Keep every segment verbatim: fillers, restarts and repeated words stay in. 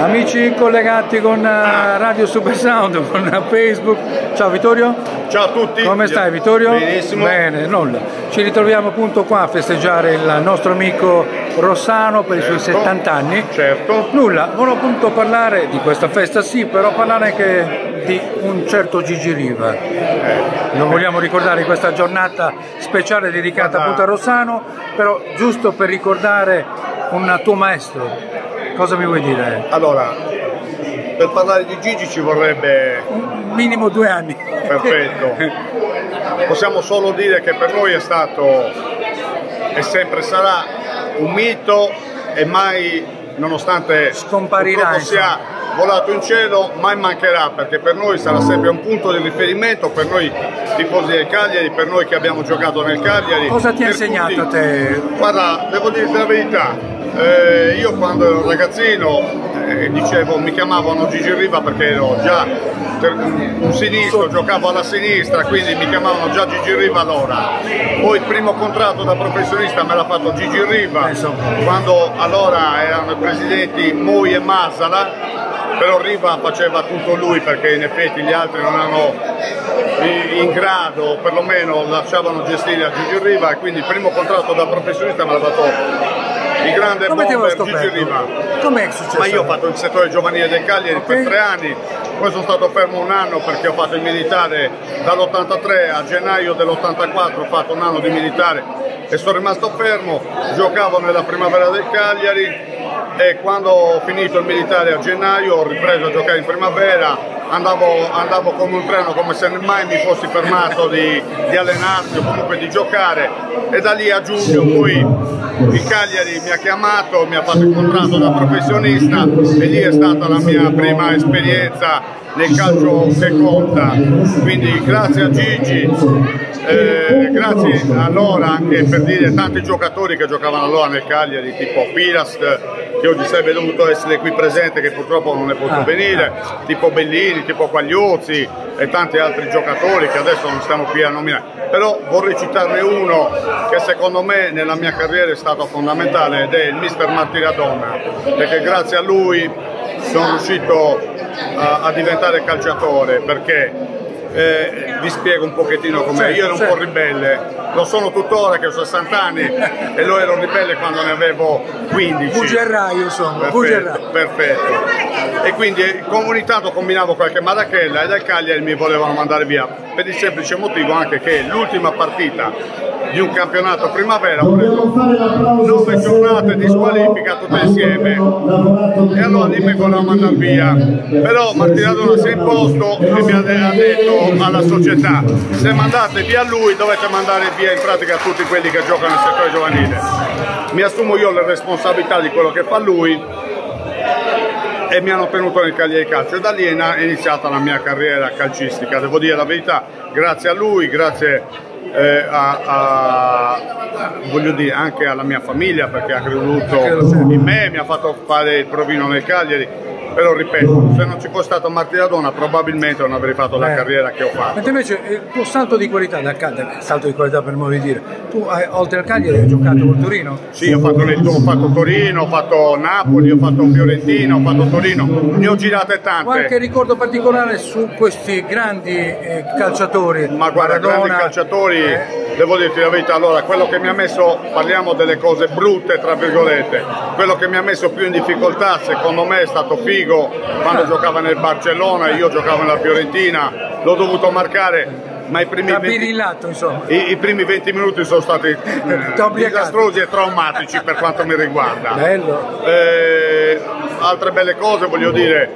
Amici collegati con Radio Supersound, con Facebook. Ciao Vittorio. Ciao a tutti. Come stai Vittorio? Benissimo. Bene, nulla. Ci ritroviamo appunto qua a festeggiare il nostro amico Rossano per certo. i suoi settanta anni. Certo. Nulla, volevo appunto parlare di questa festa, sì, però parlare anche di un certo Gigi Riva. Eh. Lo vogliamo ricordare in questa giornata speciale dedicata Guarda. appunto a Rossano, però giusto per ricordare un tuo maestro. Cosa mi vuoi dire? Allora, per parlare di Gigi ci vorrebbe un minimo due anni. Perfetto. Possiamo solo dire che per noi è stato e sempre sarà un mito e mai, nonostante scomparirà, sia volato in cielo, mai mancherà, perché per noi sarà sempre un punto di riferimento, per noi tifosi del Cagliari, per noi che abbiamo giocato nel Cagliari. Cosa ti ha insegnato tutti. a te? Guarda, devo dirti la verità. Eh, io quando ero ragazzino eh, dicevo, mi chiamavano Gigi Riva perché ero già un sinistro, giocavo alla sinistra, quindi mi chiamavano già Gigi Riva allora. Poi il primo contratto da professionista me l'ha fatto Gigi Riva, quando allora erano i presidenti Moi e Masala, però Riva faceva tutto lui perché in effetti gli altri non erano in grado, perlomeno lasciavano gestire a Gigi Riva, e quindi il primo contratto da professionista me l'ha fatto il grande Come bomber Gigi Riva. Com'è successo? Ma io ho fatto il settore giovanile del Cagliari okay. per tre anni, poi sono stato fermo un anno perché ho fatto il militare dall'ottantatré a gennaio dell'ottantaquattro, ho fatto un anno di militare e sono rimasto fermo, giocavo nella primavera del Cagliari e quando ho finito il militare a gennaio ho ripreso a giocare in primavera. Andavo, andavo come un treno, come se mai mi fossi fermato di, di allenarmi o comunque di giocare, e da lì a giugno poi il Cagliari mi ha chiamato, mi ha fatto il contratto da professionista e lì è stata la mia prima esperienza nel calcio che conta, quindi grazie a Gigi, eh, grazie allora anche per dire tanti giocatori che giocavano allora nel Cagliari, tipo Piras, che oggi sarebbe dovuto essere qui presente, che purtroppo non è potuto venire, tipo Bellini, tipo Quagliozzi e tanti altri giocatori che adesso non stiamo qui a nominare, però vorrei citarne uno che secondo me nella mia carriera è stato fondamentale ed è il mister Martiradonna, perché grazie a lui sono riuscito a, a diventare calciatore, perché Eh, vi spiego un pochettino com'è. Io ero un po' ribelle, lo sono tuttora che ho sessanta anni e lo ero ribelle quando ne avevo quindici. Bugerraio insomma, perfetto, perfetto. E quindi ogni tanto combinavo qualche marachella e dal Cagliari mi volevano mandare via, per il semplice motivo anche che l'ultima partita di un campionato primavera ho preso nove giornate di squalifica tutte insieme e allora lì mi volevano mandare via, però Martiradonna si è imposto e mi ha detto alla società: se mandate via lui dovete mandare via in pratica tutti quelli che giocano nel settore giovanile. Mi assumo io le responsabilità di quello che fa lui e mi hanno tenuto nel Cagliari Calcio e da lì è iniziata la mia carriera calcistica, devo dire la verità, grazie a lui, grazie Eh, a, a, voglio dire anche alla mia famiglia, perché ha creduto in me, mi ha fatto fare il provino nel Cagliari, però ripeto, se non ci fosse stato Martiradonna probabilmente non avrei fatto la eh. carriera che ho fatto. Mentre invece il tuo salto di qualità, dal Cagliari, salto di qualità per modo di dire, tu hai, oltre al Cagliari hai giocato col Torino? Sì, ho fatto, nel, ho fatto Torino, ho fatto Napoli, ho fatto Fiorentina, ho fatto Torino, ne ho girate tante. Qualche ricordo particolare su questi grandi eh, calciatori? Ma guarda, Maradona, grandi calciatori, eh. devo dirti la verità, allora quello che mi ha messo, parliamo delle cose brutte tra virgolette, quello che mi ha messo più in difficoltà secondo me è stato Figo, quando giocava nel Barcellona, io giocavo nella Fiorentina, l'ho dovuto marcare, ma i primi, venti, i, i primi venti minuti sono stati disastrosi e traumatici per quanto mi riguarda. Bello. Eh, altre belle cose, voglio dire,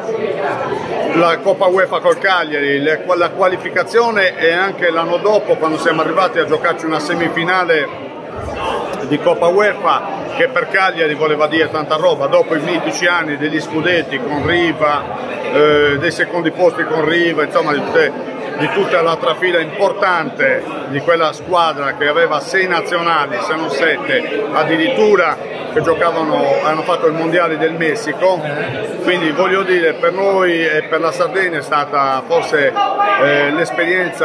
la Coppa UEFA col Cagliari, le, la qualificazione e anche l'anno dopo quando siamo arrivati a giocarci una semifinale di Coppa UEFA, che per Cagliari voleva dire tanta roba, dopo i mitici anni degli scudetti con Riva, eh, dei secondi posti con Riva, insomma di, tutte, di tutta la trafila importante di quella squadra che aveva sei nazionali, se non sette, addirittura che giocavano, hanno fatto il mondiale del Messico, quindi voglio dire per noi e per la Sardegna è stata forse eh, l'esperienza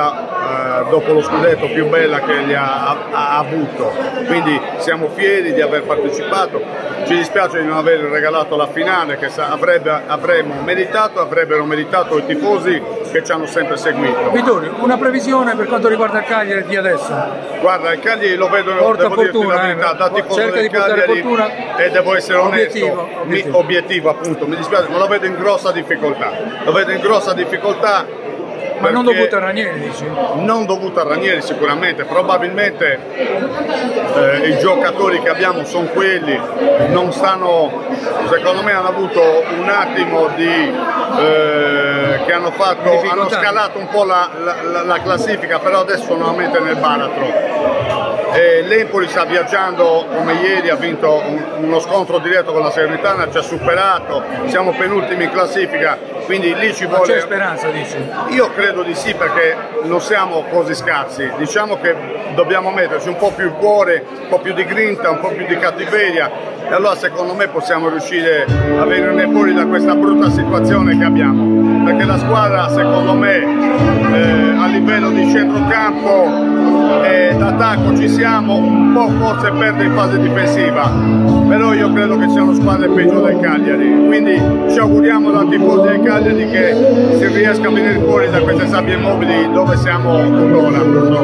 eh, dopo lo scudetto più bella che gli ha, ha, ha avuto, quindi siamo fieri di aver partecipato. Ci dispiace di non aver regalato la finale che avrebbe, avremmo meritato, avrebbero meritato i tifosi che ci hanno sempre seguito. Vittorio, una previsione per quanto riguarda il Cagliari di adesso? Guarda, il Cagliari lo vedo, Porta devo fortuna, dirti la verità, eh. da tifoso Cerca del di portare Cagliari, fortuna. e devo essere onesto, Obiettivo, obiettivo. Mi, obiettivo appunto, mi dispiace, ma lo vedo in grossa difficoltà, lo vedo in grossa difficoltà. Ma non dovuto a Ranieri, dici? Non dovuto a Ranieri sicuramente, probabilmente eh, i giocatori che abbiamo sono quelli, non stanno, secondo me hanno avuto un attimo di, eh, che hanno fatto, hanno scalato un po' la, la, la classifica, però adesso sono nuovamente nel baratro. L'Empoli sta viaggiando come ieri, ha vinto un, uno scontro diretto con la Salernitana, ci ha superato, siamo penultimi in classifica, quindi lì ci vuole... C'è speranza, dici? Io credo di sì, perché non siamo così scarsi, diciamo che dobbiamo metterci un po' più il cuore, un po' più di grinta, un po' più di cattiveria, e allora secondo me possiamo riuscire a venire fuori da questa brutta situazione che abbiamo, perché la squadra secondo me eh, a livello di centrocampo e d'attacco ci siamo, un po' forse perde in fase difensiva, però io credo che siano squadre peggio del Cagliari, quindi ci auguriamo da tifosi del Cagliari che si riesca a venire fuori da queste sabbie immobili dove siamo tuttora.